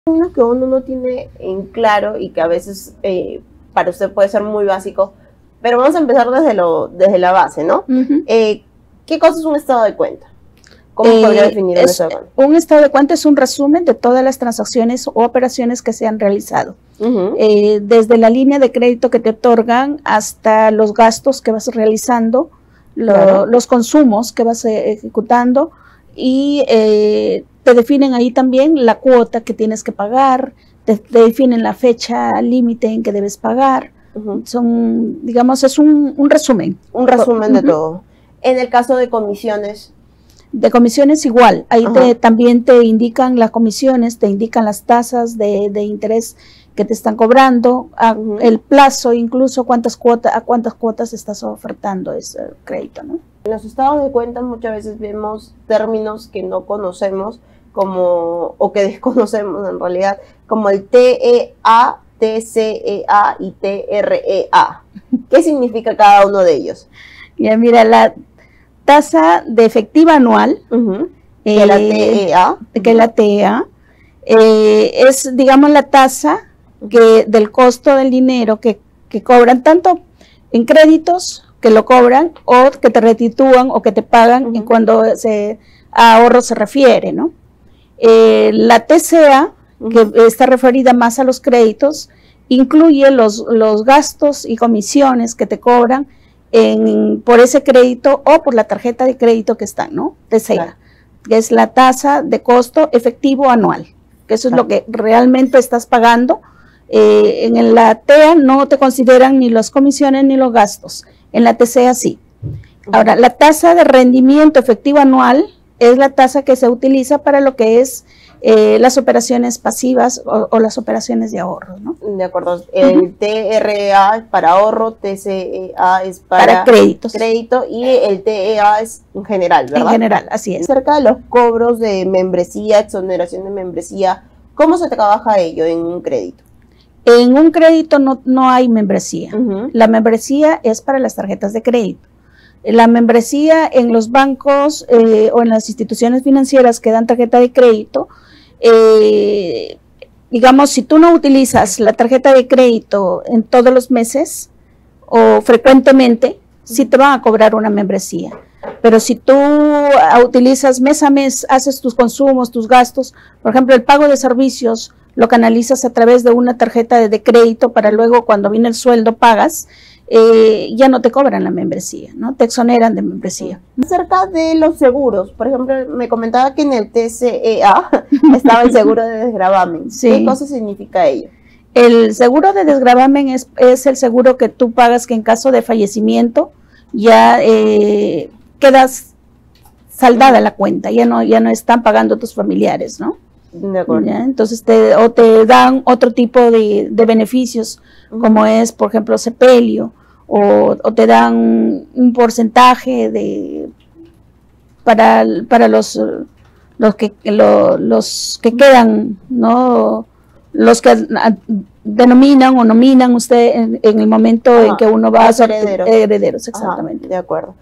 Uno que uno no tiene en claro y que a veces para usted puede ser muy básico, pero vamos a empezar desde la base, ¿no? ¿Qué cosa es un estado de cuenta? ¿Cómo podría definir un estado de cuenta? Un estado de cuenta es un resumen de todas las transacciones o operaciones que se han realizado. Desde la línea de crédito que te otorgan hasta los gastos que vas realizando, los consumos que vas ejecutando y te definen ahí también la cuota que tienes que pagar, te definen la fecha límite en que debes pagar. Son, digamos, es un resumen. Un resumen de todo. En el caso de comisiones. De comisiones igual, ahí también te indican las comisiones, te indican las tasas de interés que te están cobrando, el plazo, incluso a cuántas cuotas estás ofertando ese crédito, ¿no? En los estados de cuenta muchas veces vemos términos que no conocemos o que desconocemos en realidad, como el TEA, TCEA y TREA. ¿Qué significa cada uno de ellos? Ya mira, la tasa de efectiva anual, que la TEA, es, digamos, la tasa del costo del dinero que cobran, tanto en créditos que lo cobran o que te retitúan o que te pagan en cuando a ahorro se refiere, ¿no? La TCA, que está referida más a los créditos, incluye los gastos y comisiones que te cobran por ese crédito o por la tarjeta de crédito que están, ¿no? TCA, que es la tasa de costo efectivo anual, que eso es lo que realmente estás pagando. En la TEA no te consideran ni las comisiones ni los gastos, en la TCA sí. Ahora, la tasa de rendimiento efectivo anual es la tasa que se utiliza para lo que es las operaciones pasivas o las operaciones de ahorro, ¿no? De acuerdo. El TREA es para ahorro, TCEA es para créditos. Crédito y el TEA es en general, ¿verdad? En general, así es. Acerca de los cobros de membresía, exoneración de membresía, ¿cómo se trabaja ello en un crédito? En un crédito no hay membresía. La membresía es para las tarjetas de crédito. La membresía en los bancos o en las instituciones financieras que dan tarjeta de crédito, digamos, si tú no utilizas la tarjeta de crédito en todos los meses o frecuentemente, sí te van a cobrar una membresía. Pero si tú utilizas mes a mes, haces tus consumos, tus gastos, por ejemplo, el pago de servicios, lo canalizas a través de una tarjeta de crédito para luego cuando viene el sueldo pagas, ya no te cobran la membresía, ¿no? Te exoneran de membresía. Acerca de los seguros, por ejemplo, me comentaba que en el TCEA estaba el seguro de desgravamen. ¿Qué cosa significa ello? El seguro de desgravamen es el seguro que tú pagas que en caso de fallecimiento ya quedas saldada la cuenta, ya no están pagando tus familiares, ¿no? De acuerdo. ¿Ya? Entonces te dan otro tipo de beneficios, como es, por ejemplo, sepelio, o te dan un porcentaje para los que quedan, ¿no? Los que denominan o nominan usted en el momento en que uno va a ser herederos, exactamente. De acuerdo.